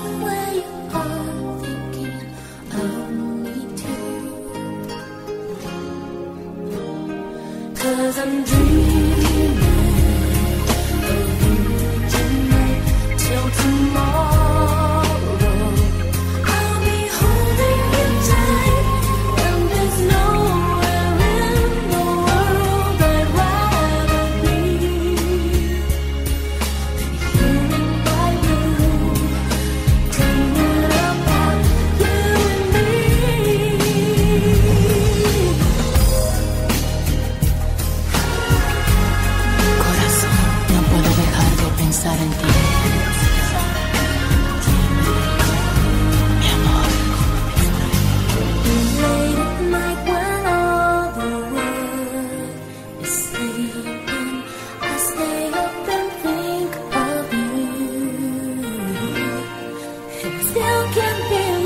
where you are thinking of me too. 'Cause I'm dreaming of you tonight till tomorrow. I'll be holding you tight, and there's nowhere in the world I'd rather be than here in my room, dreaming about you and me. Corazón, no puedo dejar de pensar en ti. Mi amor. Late at night when all the world is sleeping, I stay up and think of you, and still can't believe